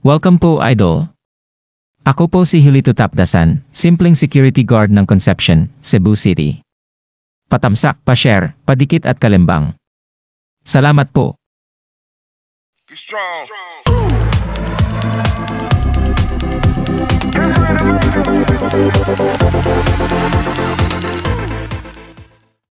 Welcome po, Idol. Ako po si Julito Tapdasan, simpleng security guard ng Concepcion, Cebu City. Patamsak, pa-share, padikit at kalimbang. Salamat po. Strong.